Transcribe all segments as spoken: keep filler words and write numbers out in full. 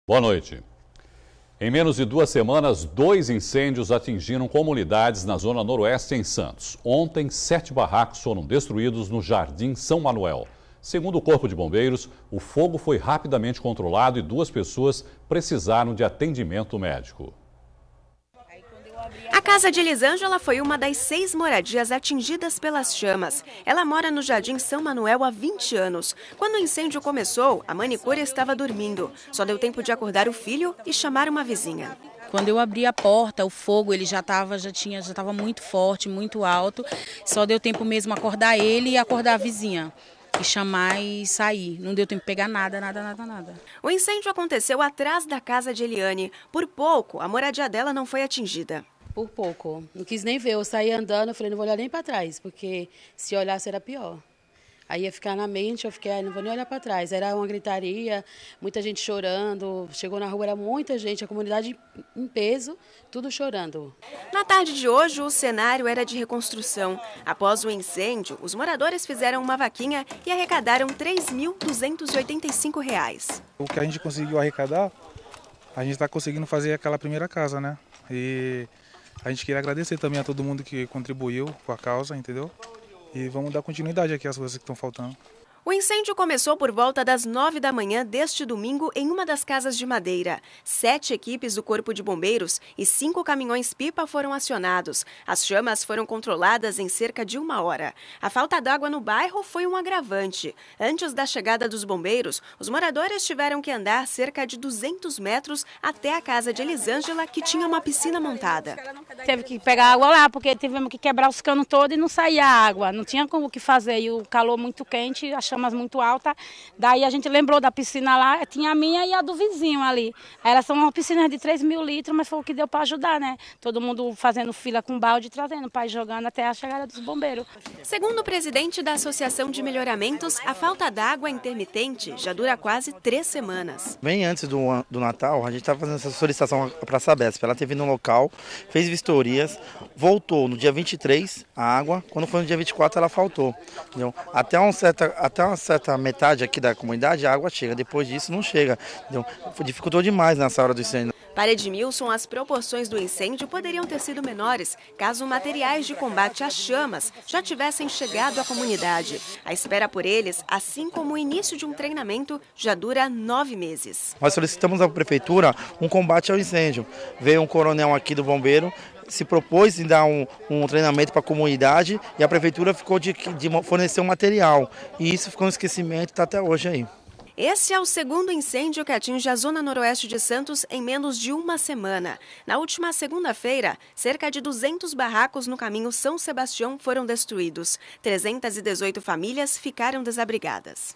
Boa noite. Em menos de duas semanas, dois incêndios atingiram comunidades na zona noroeste em Santos. Ontem, sete barracos foram destruídos no Jardim São Manuel. Segundo o Corpo de Bombeiros, o fogo foi rapidamente controlado e duas pessoas precisaram de atendimento médico. A casa de Elisângela foi uma das seis moradias atingidas pelas chamas. Ela mora no Jardim São Manuel há vinte anos. Quando o incêndio começou, a manicure estava dormindo. Só deu tempo de acordar o filho e chamar uma vizinha. Quando eu abri a porta, o fogo ele já estava já tinha, já estava muito forte, muito alto. Só deu tempo mesmo acordar ele e acordar a vizinha. E chamar e sair. Não deu tempo de pegar nada, nada, nada, nada. O incêndio aconteceu atrás da casa de Eliane. Por pouco, a moradia dela não foi atingida. Por pouco. Não quis nem ver. Eu saí andando, eu falei, não vou olhar nem para trás, porque se olhasse era pior. Aí ia ficar na mente, eu fiquei, não vou nem olhar para trás. Era uma gritaria, muita gente chorando. Chegou na rua, era muita gente, a comunidade em peso, tudo chorando. Na tarde de hoje, o cenário era de reconstrução. Após o incêndio, os moradores fizeram uma vaquinha e arrecadaram três mil duzentos e oitenta e cinco reais. O que a gente conseguiu arrecadar, a gente está conseguindo fazer aquela primeira casa, né? E a gente queria agradecer também a todo mundo que contribuiu com a causa, entendeu? E vamos dar continuidade aqui às coisas que estão faltando. O incêndio começou por volta das nove da manhã deste domingo em uma das casas de madeira. Sete equipes do Corpo de Bombeiros e cinco caminhões-pipa foram acionados. As chamas foram controladas em cerca de uma hora. A falta d'água no bairro foi um agravante. Antes da chegada dos bombeiros, os moradores tiveram que andar cerca de duzentos metros até a casa de Elisângela, que tinha uma piscina montada. Teve que pegar água lá, porque tivemos que quebrar os canos todos e não saía água. Não tinha como o que fazer. E o calor muito quente, a chama muito alta, daí a gente lembrou da piscina lá, tinha a minha e a do vizinho ali. Elas são uma piscina de três mil litros, mas foi o que deu para ajudar, né? Todo mundo fazendo fila com balde, trazendo para ir jogando até a chegada dos bombeiros. Segundo o presidente da Associação de Melhoramentos, a falta d'água intermitente já dura quase três semanas. Bem antes do, do Natal, a gente estava fazendo essa solicitação para a Sabesp. Ela teve no local, fez vistorias, voltou no dia vinte e três a água, quando foi no dia vinte e quatro ela faltou. Entendeu? Até, um certa, até uma certa metade aqui da comunidade a água chega, depois disso não chega. Entendeu? Dificultou demais nessa hora do incêndio. Para Edmilson, as proporções do incêndio poderiam ter sido menores caso materiais de combate às chamas já tivessem chegado à comunidade. A espera por eles, assim como o início de um treinamento, já dura nove meses. Nós solicitamos à prefeitura um combate ao incêndio. Veio um coronel aqui do bombeiro, se propôs em dar um, um treinamento para a comunidade e a prefeitura ficou de, de fornecer um material. E isso ficou um esquecimento e está até hoje aí. Esse é o segundo incêndio que atinge a zona noroeste de Santos em menos de uma semana. Na última segunda-feira, cerca de duzentos barracos no caminho São Sebastião foram destruídos. trezentas e dezoito famílias ficaram desabrigadas.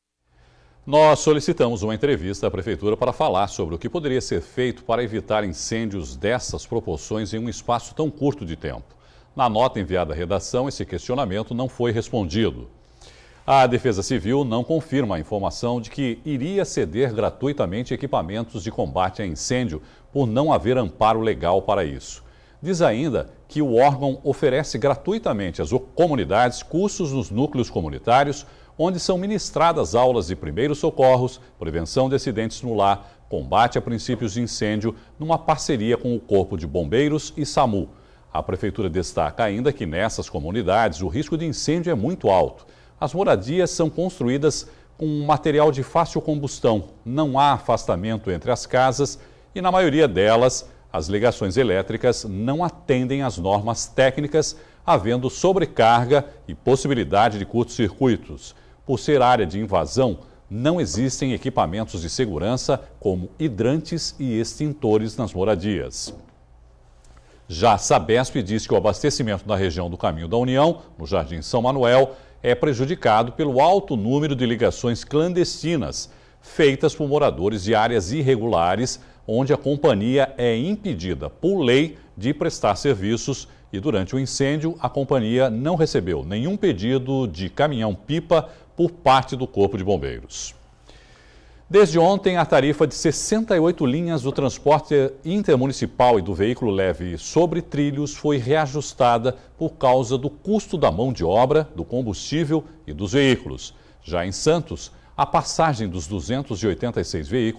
Nós solicitamos uma entrevista à Prefeitura para falar sobre o que poderia ser feito para evitar incêndios dessas proporções em um espaço tão curto de tempo. Na nota enviada à redação, esse questionamento não foi respondido. A Defesa Civil não confirma a informação de que iria ceder gratuitamente equipamentos de combate a incêndio por não haver amparo legal para isso. Diz ainda que o órgão oferece gratuitamente às comunidades cursos nos núcleos comunitários, onde são ministradas aulas de primeiros socorros, prevenção de acidentes no lar, combate a princípios de incêndio, numa parceria com o Corpo de Bombeiros e SAMU. A Prefeitura destaca ainda que nessas comunidades o risco de incêndio é muito alto. As moradias são construídas com material de fácil combustão, não há afastamento entre as casas e, na maioria delas, as ligações elétricas não atendem às normas técnicas, havendo sobrecarga e possibilidade de curtos-circuitos. Por ser área de invasão, não existem equipamentos de segurança como hidrantes e extintores nas moradias. Já a Sabesp diz que o abastecimento na região do Caminho da União, no Jardim São Manuel, é prejudicado pelo alto número de ligações clandestinas, feitas por moradores de áreas irregulares, onde a companhia é impedida por lei de prestar serviços e durante o incêndio a companhia não recebeu nenhum pedido de caminhão-pipa por parte do Corpo de Bombeiros. Desde ontem, a tarifa de sessenta e oito linhas do transporte intermunicipal e do veículo leve sobre trilhos foi reajustada por causa do custo da mão de obra, do combustível e dos veículos. Já em Santos, a passagem dos duzentos e oitenta e seis veículos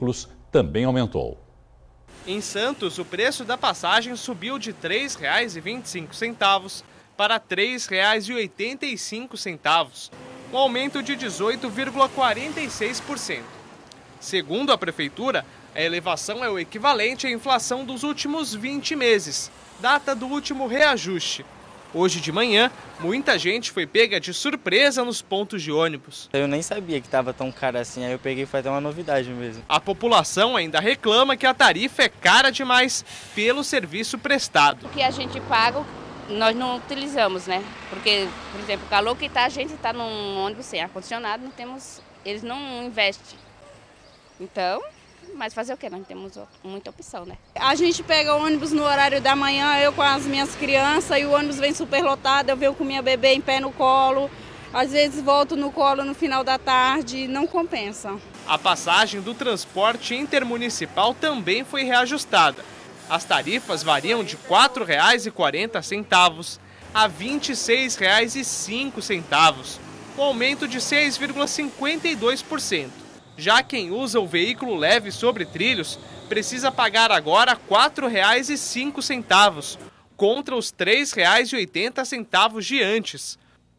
também aumentou. Em Santos, o preço da passagem subiu de três reais e vinte e cinco centavos para três reais e oitenta e cinco centavos, um aumento de dezoito vírgula quarenta e seis por cento. Segundo a Prefeitura, a elevação é o equivalente à inflação dos últimos vinte meses, data do último reajuste. Hoje de manhã, muita gente foi pega de surpresa nos pontos de ônibus. Eu nem sabia que estava tão caro assim, aí eu peguei e foi até uma novidade mesmo. A população ainda reclama que a tarifa é cara demais pelo serviço prestado. O que a gente paga, nós não utilizamos, né? Porque, por exemplo, o calor que está, a gente está num ônibus sem ar-condicionado, não temos, eles não investem. Então, mas fazer o quê? Nós temos muita opção, né? A gente pega o ônibus no horário da manhã, eu com as minhas crianças, e o ônibus vem super lotado, eu venho com minha bebê em pé no colo, às vezes volto no colo no final da tarde, não compensa. A passagem do transporte intermunicipal também foi reajustada. As tarifas variam de quatro reais e quarenta centavos a vinte e seis reais e cinco centavos, um aumento de seis vírgula cinquenta e dois por cento. Já quem usa o veículo leve sobre trilhos precisa pagar agora quatro reais e cinco centavos, contra os três reais e oitenta centavos de antes.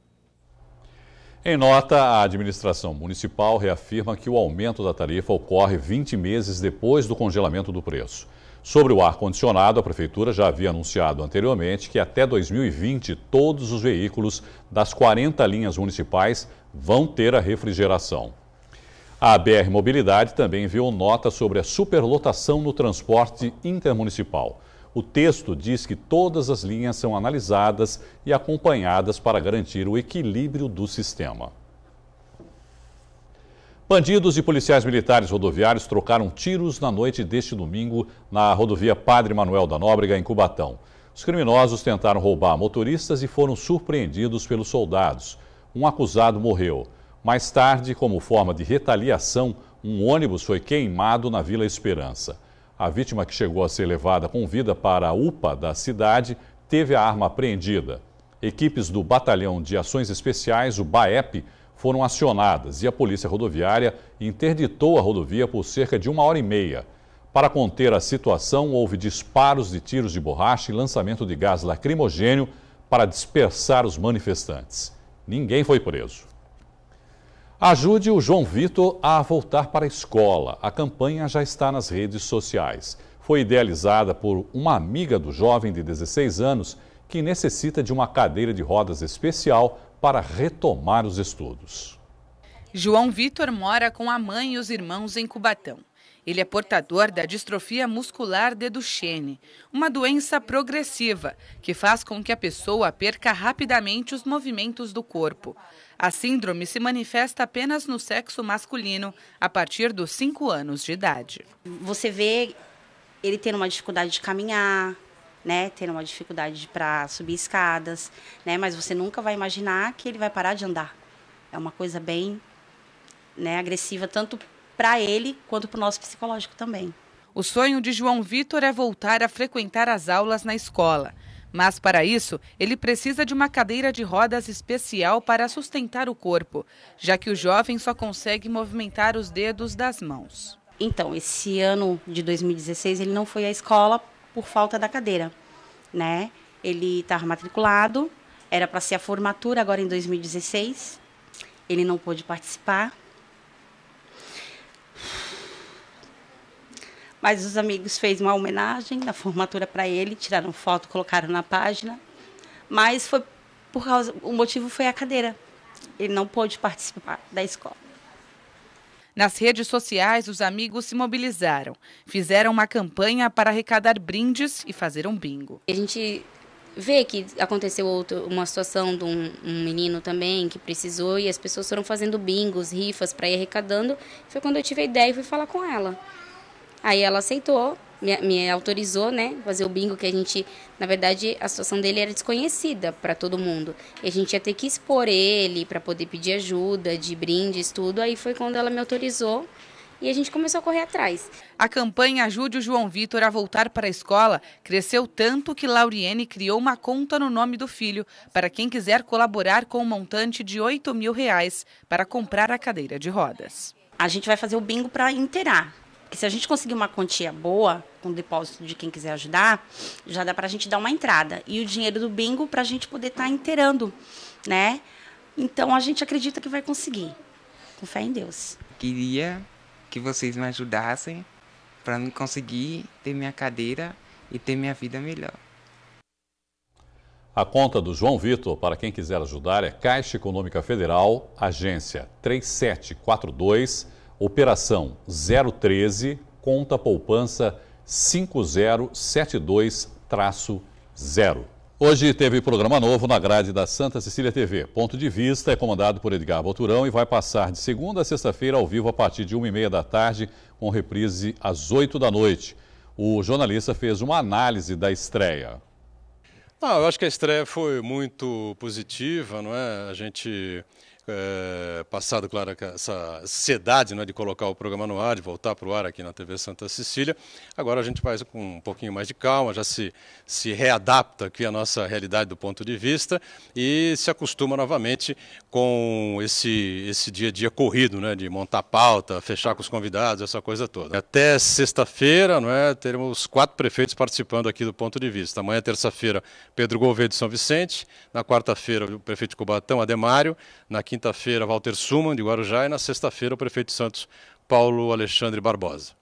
Em nota, a administração municipal reafirma que o aumento da tarifa ocorre vinte meses depois do congelamento do preço. Sobre o ar-condicionado, a Prefeitura já havia anunciado anteriormente que até dois mil e vinte todos os veículos das quarenta linhas municipais vão ter a refrigeração. A B R Mobilidade também enviou nota sobre a superlotação no transporte intermunicipal. O texto diz que todas as linhas são analisadas e acompanhadas para garantir o equilíbrio do sistema. Bandidos e policiais militares rodoviários trocaram tiros na noite deste domingo na rodovia Padre Manuel da Nóbrega, em Cubatão. Os criminosos tentaram roubar motoristas e foram surpreendidos pelos soldados. Um acusado morreu. Mais tarde, como forma de retaliação, um ônibus foi queimado na Vila Esperança. A vítima, que chegou a ser levada com vida para a U P A da cidade, teve a arma apreendida. Equipes do Batalhão de Ações Especiais, o BAEP, foram acionadas e a Polícia Rodoviária interditou a rodovia por cerca de uma hora e meia. Para conter a situação, houve disparos de tiros de borracha e lançamento de gás lacrimogênio para dispersar os manifestantes. Ninguém foi preso. Ajude o João Vitor a voltar para a escola. A campanha já está nas redes sociais. Foi idealizada por uma amiga do jovem de dezesseis anos que necessita de uma cadeira de rodas especial para retomar os estudos. João Vitor mora com a mãe e os irmãos em Cubatão. Ele é portador da distrofia muscular de Duchenne, uma doença progressiva que faz com que a pessoa perca rapidamente os movimentos do corpo. A síndrome se manifesta apenas no sexo masculino a partir dos cinco anos de idade. Você vê ele tendo uma dificuldade de caminhar, né, tendo uma dificuldade para subir escadas, né, mas você nunca vai imaginar que ele vai parar de andar. É uma coisa bem, né, agressiva, tanto para ele quanto para o nosso psicológico também. O sonho de João Vitor é voltar a frequentar as aulas na escola. Mas, para isso, ele precisa de uma cadeira de rodas especial para sustentar o corpo, já que o jovem só consegue movimentar os dedos das mãos. Então, esse ano de dois mil e dezesseis, ele não foi à escola por falta da cadeira, né? Ele estava matriculado, era para ser a formatura agora em dois mil e dezesseis, ele não pôde participar. Mas os amigos fez uma homenagem na formatura para ele, tiraram foto, colocaram na página. Mas foi por causa, o motivo foi a cadeira. Ele não pôde participar da escola. Nas redes sociais, os amigos se mobilizaram. Fizeram uma campanha para arrecadar brindes e fazer um bingo. A gente vê que aconteceu outro, uma situação de um, um menino também que precisou e as pessoas foram fazendo bingos, rifas para ir arrecadando. Foi quando eu tive a ideia e fui falar com ela. Aí ela aceitou, me, me autorizou, né, fazer o bingo, que a gente, na verdade, a situação dele era desconhecida para todo mundo. E a gente ia ter que expor ele para poder pedir ajuda, de brindes, tudo. Aí foi quando ela me autorizou e a gente começou a correr atrás. A campanha Ajude o João Vitor a voltar para a escola cresceu tanto que Lauriene criou uma conta no nome do filho para quem quiser colaborar com um montante de oito mil reais para comprar a cadeira de rodas. A gente vai fazer o bingo para inteirar. Porque se a gente conseguir uma quantia boa, com o depósito de quem quiser ajudar, já dá para a gente dar uma entrada. E o dinheiro do bingo para a gente poder estar tá inteirando, né? Então, a gente acredita que vai conseguir. Com fé em Deus. Queria que vocês me ajudassem para me conseguir ter minha cadeira e ter minha vida melhor. A conta do João Vitor, para quem quiser ajudar, é Caixa Econômica Federal, agência três sete quatro dois, operação zero treze, conta poupança cinco zero sete dois zero. Hoje teve programa novo na grade da Santa Cecília T V. Ponto de Vista é comandado por Edgar Boturão e vai passar de segunda a sexta-feira ao vivo a partir de uma e meia da tarde, com reprise às oito da noite. O jornalista fez uma análise da estreia. Ah, eu acho que a estreia foi muito positiva, não é? A gente, é, passado, claro, essa ansiedade, não é, de colocar o programa no ar, de voltar para o ar aqui na T V Santa Cecília, agora a gente faz com um pouquinho mais de calma, já se, se readapta aqui à nossa realidade do ponto de vista e se acostuma novamente com esse, esse dia a dia corrido, né, de montar pauta, fechar com os convidados, essa coisa toda. Até sexta-feira, não é, teremos quatro prefeitos participando aqui do ponto de vista. Amanhã, terça-feira, Pedro Gouveia de São Vicente, na quarta-feira o prefeito de Cubatão, Ademário, na quinta-feira Walter Suman de Guarujá e na sexta-feira o prefeito de Santos, Paulo Alexandre Barbosa.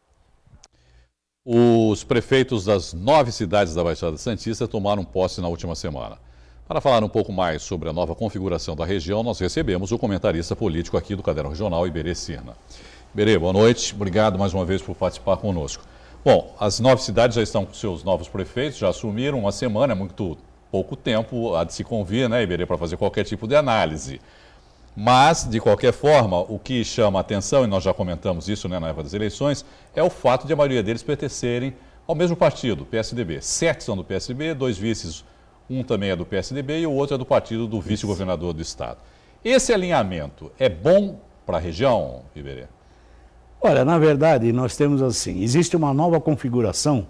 Os prefeitos das nove cidades da Baixada Santista tomaram posse na última semana. Para falar um pouco mais sobre a nova configuração da região, nós recebemos o comentarista político aqui do Caderno Regional, Iberê Sina. Iberê, boa noite, obrigado mais uma vez por participar conosco. Bom, as nove cidades já estão com seus novos prefeitos, já assumiram uma semana, é muito pouco tempo a de se convir, né, Iberê, para fazer qualquer tipo de análise. Mas, de qualquer forma, o que chama a atenção, e nós já comentamos isso, né, na época das eleições, é o fato de a maioria deles pertencerem ao mesmo partido, P S D B. Sete são do P S D B, dois vices, um também é do P S D B e o outro é do partido do vice-governador do estado. Esse alinhamento é bom para a região, Iberê? Olha, na verdade, nós temos assim, existe uma nova configuração,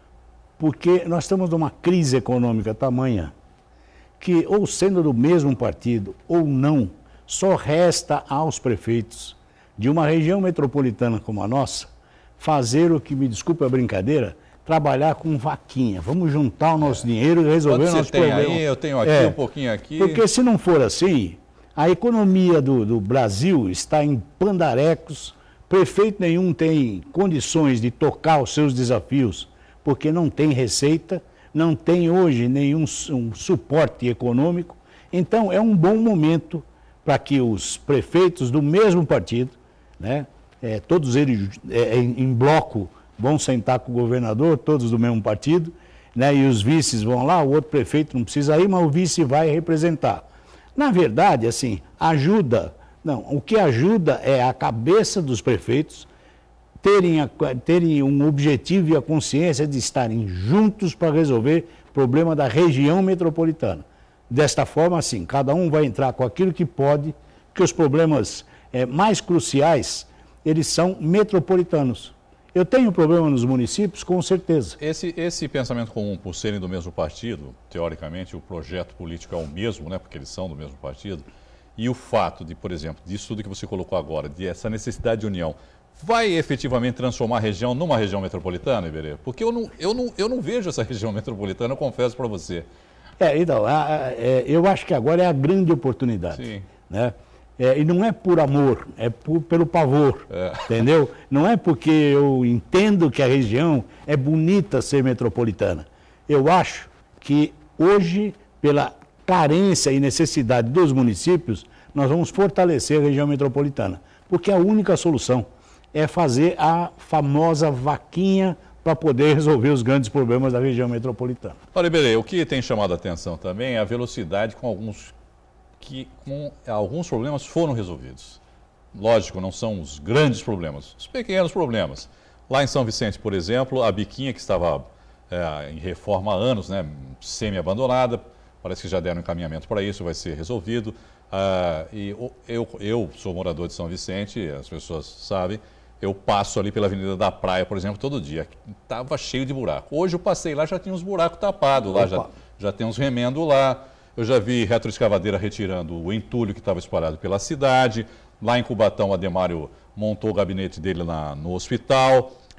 porque nós estamos numa crise econômica tamanha que, ou sendo do mesmo partido ou não, só resta aos prefeitos de uma região metropolitana como a nossa fazer o que, me desculpe a brincadeira, trabalhar com vaquinha. Vamos juntar o nosso é. dinheiro e resolver o nosso problema. Aí, eu tenho aqui, é. um pouquinho aqui. Porque se não for assim, a economia do, do Brasil está em pandarecos, prefeito nenhum tem condições de tocar os seus desafios, porque não tem receita, não tem hoje nenhum um suporte econômico. Então, é um bom momento para que os prefeitos do mesmo partido, né, é, todos eles é, em, em bloco, vão sentar com o governador, todos do mesmo partido, né, e os vices vão lá, o outro prefeito não precisa ir, mas o vice vai representar. Na verdade, assim, ajuda, não, o que ajuda é a cabeça dos prefeitos terem, a, terem um objetivo e a consciência de estarem juntos para resolver o problema da região metropolitana. Desta forma, assim, cada um vai entrar com aquilo que pode, porque os problemas é, mais cruciais, eles são metropolitanos. Eu tenho problema nos municípios, com certeza. Esse, esse pensamento comum, por serem do mesmo partido, teoricamente o projeto político é o mesmo, né, porque eles são do mesmo partido, e o fato de, por exemplo, disso tudo que você colocou agora, de essa necessidade de união, vai efetivamente transformar a região numa região metropolitana, Iberê? Porque eu não, eu, não, eu não vejo essa região metropolitana, eu confesso para você. É, então, a, a, é, eu acho que agora é a grande oportunidade. Sim. Né? É, e não é por amor, é por, pelo pavor, é. entendeu? Não é porque eu entendo que a região é bonita ser metropolitana. Eu acho que hoje, pela carência e necessidade dos municípios, nós vamos fortalecer a região metropolitana. Porque a única solução é fazer a famosa vaquinha para poder resolver os grandes problemas da região metropolitana. Olha, Iberê, o que tem chamado a atenção também é a velocidade com alguns, que, com alguns problemas foram resolvidos. Lógico, não são os grandes problemas, os pequenos problemas. Lá em São Vicente, por exemplo, a biquinha que estava é, em reforma há anos, né, semi-abandonada, parece que já deram encaminhamento para isso, vai ser resolvido. Ah, e eu, eu sou morador de São Vicente, as pessoas sabem, eu passo ali pela Avenida da Praia, por exemplo, todo dia. Estava cheio de buraco. Hoje eu passei lá, já tinha uns buracos tapados lá, já, já tem uns remendos lá. Eu já vi retroescavadeira retirando o entulho que estava espalhado pela cidade. Lá em Cubatão, o Ademário montou o gabinete dele na, no hospital.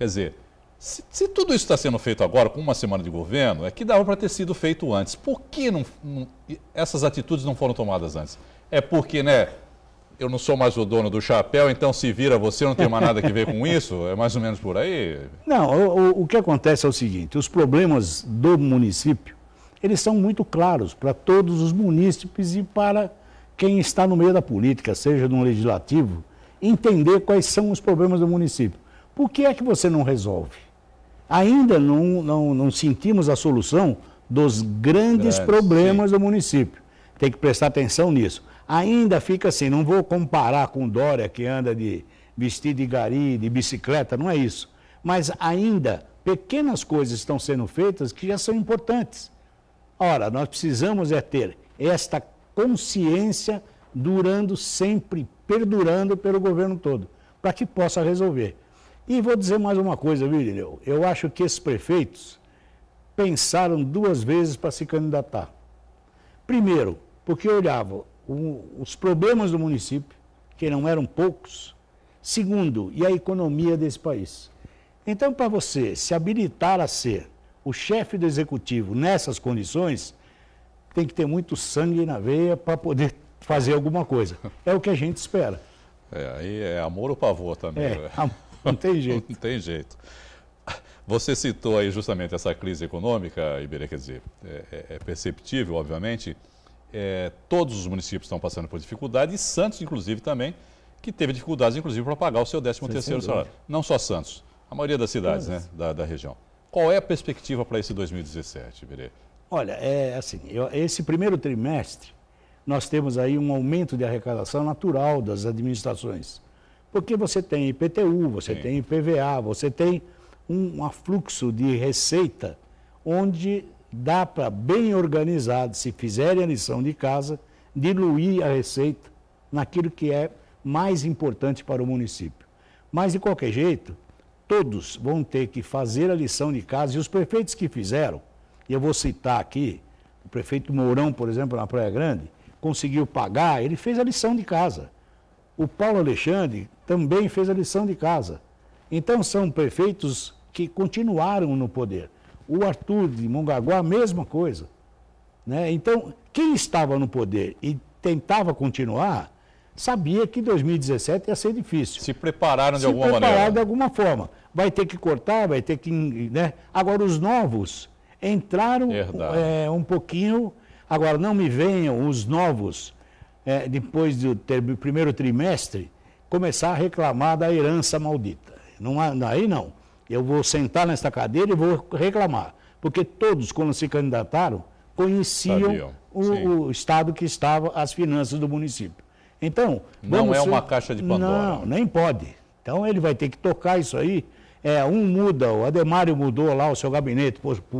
Quer dizer, se, se tudo isso está sendo feito agora, com uma semana de governo, é que dava para ter sido feito antes. Por que não, não, essas atitudes não foram tomadas antes? É porque, né, eu não sou mais o dono do chapéu, então se vira você, não tem mais nada a ver com isso? É mais ou menos por aí? Não, o, o que acontece é o seguinte, os problemas do município, eles são muito claros para todos os munícipes e para quem está no meio da política, seja no legislativo, entender quais são os problemas do município. Por que é que você não resolve? Ainda não, não, não sentimos a solução dos grandes Grande, problemas sim. do município. Tem que prestar atenção nisso. Ainda fica assim, não vou comparar com Dória, que anda de vestido de gari, de bicicleta, não é isso. Mas ainda, pequenas coisas estão sendo feitas que já são importantes. Ora, nós precisamos é ter esta consciência durando sempre, perdurando pelo governo todo, para que possa resolver. E vou dizer mais uma coisa, viu, Irineu? Eu acho que esses prefeitos pensaram duas vezes para se candidatar. Primeiro, porque olhavam o, os problemas do município, que não eram poucos. Segundo, e a economia desse país. Então, para você se habilitar a ser o chefe do executivo nessas condições, tem que ter muito sangue na veia para poder fazer alguma coisa. É o que a gente espera. É, aí é amor ou pavor também. É, não tem jeito. Não tem jeito. Você citou aí justamente essa crise econômica, Iberê, quer dizer, é, é perceptível, obviamente, é, todos os municípios estão passando por dificuldade, e Santos, inclusive, também, que teve dificuldades, inclusive, para pagar o seu décimo terceiro salário. Não só Santos, a maioria das cidades, né, da, da região. Qual é a perspectiva para esse dois mil e dezessete, Iberê? Olha, é assim, eu, esse primeiro trimestre, nós temos aí um aumento de arrecadação natural das administrações. Porque você tem I P T U, você Sim. tem I P V A, você tem um afluxo de receita onde dá para, bem organizado, se fizerem a lição de casa, diluir a receita naquilo que é mais importante para o município. Mas, de qualquer jeito, todos vão ter que fazer a lição de casa, e os prefeitos que fizeram, e eu vou citar aqui, o prefeito Mourão, por exemplo, na Praia Grande, conseguiu pagar, ele fez a lição de casa. O Paulo Alexandre também fez a lição de casa. Então, são prefeitos que continuaram no poder. O Arthur de Mongaguá, a mesma coisa. Né? Então, quem estava no poder e tentava continuar, sabia que dois mil e dezessete ia ser difícil. Se prepararam de Se alguma prepararam maneira. de alguma forma. Vai ter que cortar, vai ter que... Né? Agora, os novos entraram é, um pouquinho... Agora, não me venham os novos, é, depois do ter, primeiro trimestre, começar a reclamar da herança maldita. Não, aí não. Eu vou sentar nesta cadeira e vou reclamar. Porque todos, quando se candidataram, conheciam o, o estado que estava as finanças do município. Então, não é ser... uma caixa de Pandora. Não, nem pode. Então, ele vai ter que tocar isso aí. É, um muda, o Ademário mudou lá o seu gabinete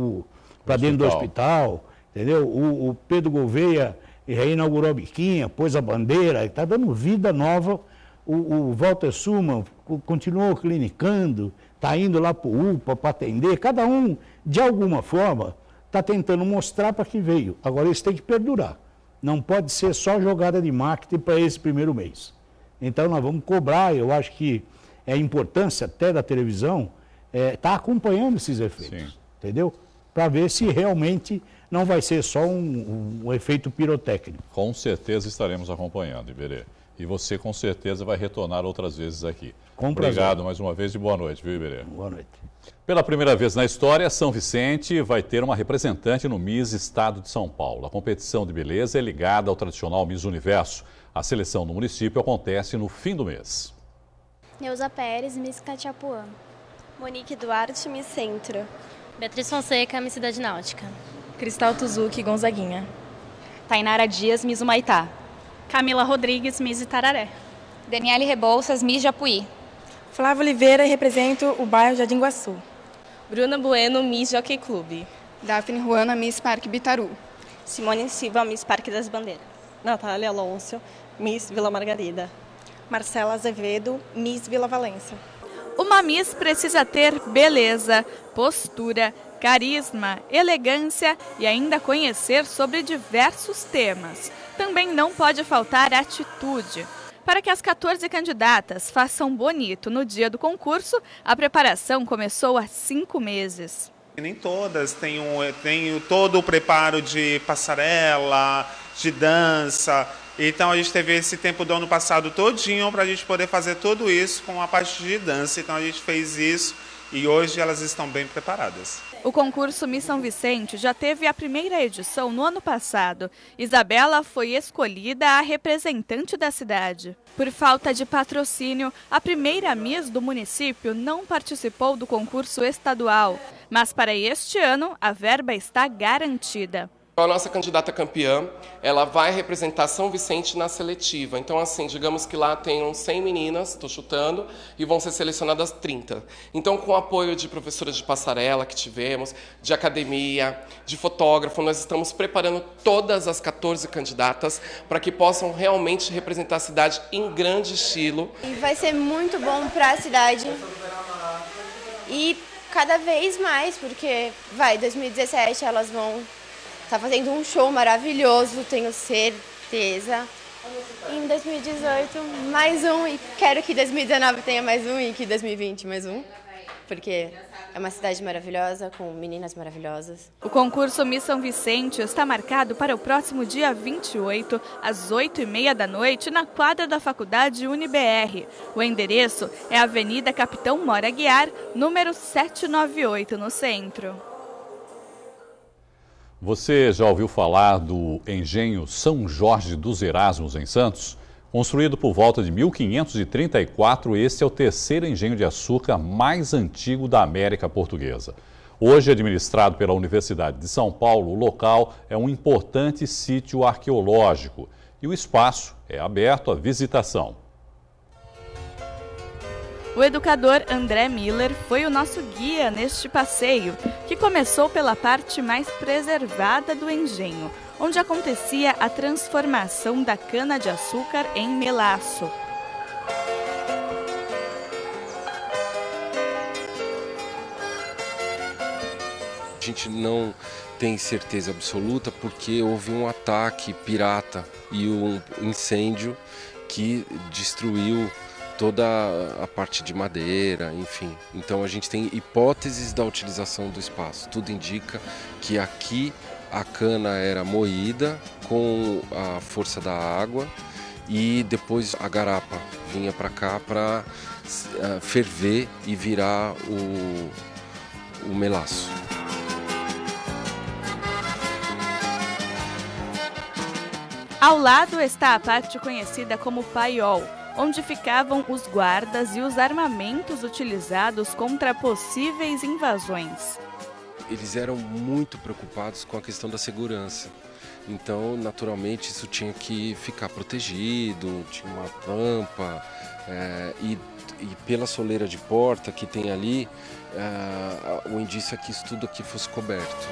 para dentro do hospital. Entendeu? O, o Pedro Gouveia reinaugurou a biquinha, pôs a bandeira, está dando vida nova. O, o Walter Suman continuou clinicando, está indo lá para o U P A para atender. Cada um, de alguma forma, está tentando mostrar para que veio. Agora, isso tem que perdurar. Não pode ser só jogada de marketing para esse primeiro mês. Então, nós vamos cobrar. Eu acho que é a importância até da televisão estar é, tá acompanhando esses efeitos. Sim. Entendeu? Para ver se realmente não vai ser só um, um, um efeito pirotécnico. Com certeza estaremos acompanhando, Iberê. E você com certeza vai retornar outras vezes aqui. Com Obrigado prazer. mais uma vez e boa noite, viu, Iberê? Boa noite. Pela primeira vez na história, São Vicente vai ter uma representante no Miss Estado de São Paulo. A competição de beleza é ligada ao tradicional Miss Universo. A seleção no município acontece no fim do mês. Neuza Pérez, Miss Catiapuã. Monique Duarte, Miss Centro. Beatriz Fonseca, Miss Cidade Náutica. Cristal Tuzuki, Gonzaguinha. Tainara Dias, Miss Humaitá. Camila Rodrigues, Miss Itararé. Daniele Rebouças, Miss Japuí. Flávia Oliveira, represento o bairro Jardim Iguaçu. Bruna Bueno, Miss Jockey Club. Daphne Ruana, Miss Parque Bitaru. Simone Silva, Miss Parque das Bandeiras. Natália Alonso, Miss Vila Margarida. Marcela Azevedo, Miss Vila Valença. Uma Miss precisa ter beleza, postura, carisma, elegância e ainda conhecer sobre diversos temas. Também não pode faltar atitude. Para que as quatorze candidatas façam bonito no dia do concurso, a preparação começou há cinco meses. Nem todas têm, um, têm todo o preparo de passarela, de dança. Então a gente teve esse tempo do ano passado todinho para a gente poder fazer tudo isso com a parte de dança. Então a gente fez isso e hoje elas estão bem preparadas. O concurso Miss São Vicente já teve a primeira edição no ano passado. Isabela foi escolhida a representante da cidade. Por falta de patrocínio, a primeira Miss do município não participou do concurso estadual. Mas para este ano, a verba está garantida. A nossa candidata campeã, ela vai representar São Vicente na seletiva. Então, assim, digamos que lá tenham cem meninas, estou chutando, e vão ser selecionadas trinta. Então, com o apoio de professoras de passarela que tivemos, de academia, de fotógrafo, nós estamos preparando todas as quatorze candidatas para que possam realmente representar a cidade em grande estilo. E vai ser muito bom para a cidade. E cada vez mais, porque, vai, dois mil e dezessete elas vão... Está fazendo um show maravilhoso, tenho certeza. E em dois mil e dezoito, mais um. E quero que dois mil e dezenove tenha mais um e que dois mil e vinte mais um. Porque é uma cidade maravilhosa, com meninas maravilhosas. O concurso Miss São Vicente está marcado para o próximo dia vinte e oito, às oito e meia da noite, na quadra da Faculdade UniBR. O endereço é a Avenida Capitão Mora Guiar, número setecentos e noventa e oito, no centro. Você já ouviu falar do engenho São Jorge dos Erasmos, em Santos? Construído por volta de mil quinhentos e trinta e quatro, este é o terceiro engenho de açúcar mais antigo da América Portuguesa. Hoje administrado pela Universidade de São Paulo, o local é um importante sítio arqueológico e o espaço é aberto à visitação. O educador André Miller foi o nosso guia neste passeio, que começou pela parte mais preservada do engenho, onde acontecia a transformação da cana-de-açúcar em melaço. A gente não tem certeza absoluta porque houve um ataque pirata e um incêndio que destruiu toda a parte de madeira, enfim. Então a gente tem hipóteses da utilização do espaço. Tudo indica que aqui a cana era moída com a força da água e depois a garapa vinha para cá para uh, ferver e virar o, o melaço. Ao lado está a parte conhecida como paiol, onde ficavam os guardas e os armamentos utilizados contra possíveis invasões. Eles eram muito preocupados com a questão da segurança. Então, naturalmente, isso tinha que ficar protegido, tinha uma tampa, é, e, e pela soleira de porta que tem ali, é, o indício é que isso tudo aqui fosse coberto.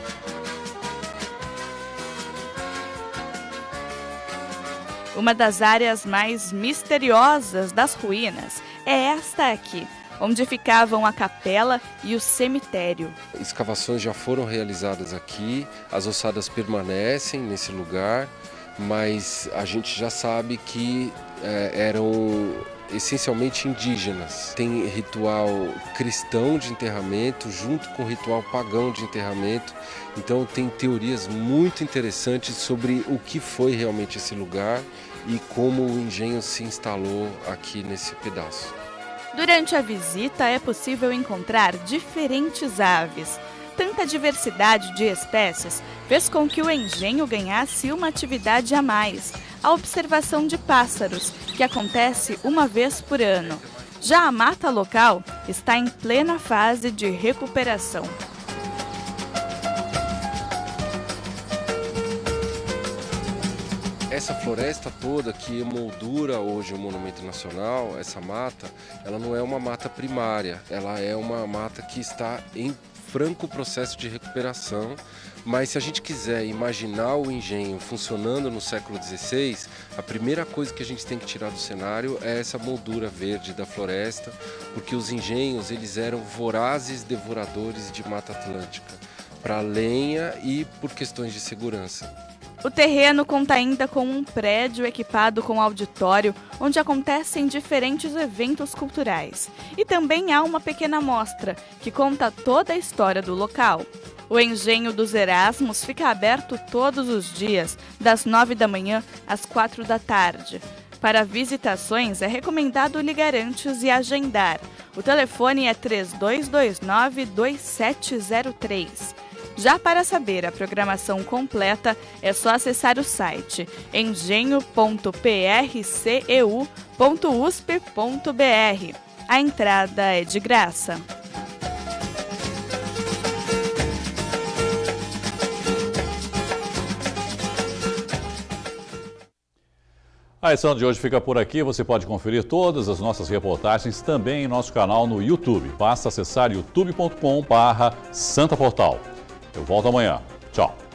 Uma das áreas mais misteriosas das ruínas é esta aqui, onde ficavam a capela e o cemitério. Escavações já foram realizadas aqui, as ossadas permanecem nesse lugar, mas a gente já sabe que é, eram essencialmente indígenas. Tem ritual cristão de enterramento junto com ritual pagão de enterramento. Então tem teorias muito interessantes sobre o que foi realmente esse lugar e como o engenho se instalou aqui nesse pedaço. Durante a visita é possível encontrar diferentes aves. Tanta diversidade de espécies fez com que o engenho ganhasse uma atividade a mais, a observação de pássaros, que acontece uma vez por ano. Já a mata local está em plena fase de recuperação. Essa floresta toda que moldura hoje o Monumento Nacional, essa mata, ela não é uma mata primária, ela é uma mata que está em franco processo de recuperação, mas se a gente quiser imaginar o engenho funcionando no século dezesseis, a primeira coisa que a gente tem que tirar do cenário é essa moldura verde da floresta, porque os engenhos eles eram vorazes devoradores de Mata Atlântica, para lenha e por questões de segurança. O terreno conta ainda com um prédio equipado com auditório, onde acontecem diferentes eventos culturais. E também há uma pequena mostra, que conta toda a história do local. O Engenho dos Erasmos fica aberto todos os dias, das nove da manhã às quatro da tarde. Para visitações, é recomendado ligar antes e agendar. O telefone é três dois dois nove, dois sete zero três. Já para saber a programação completa, é só acessar o site engenho ponto p r c e u ponto u s p ponto b r. A entrada é de graça. A edição de hoje fica por aqui. Você pode conferir todas as nossas reportagens também em nosso canal no YouTube. Basta acessar youtube ponto com barra Santa Portal. Eu volto amanhã. Tchau.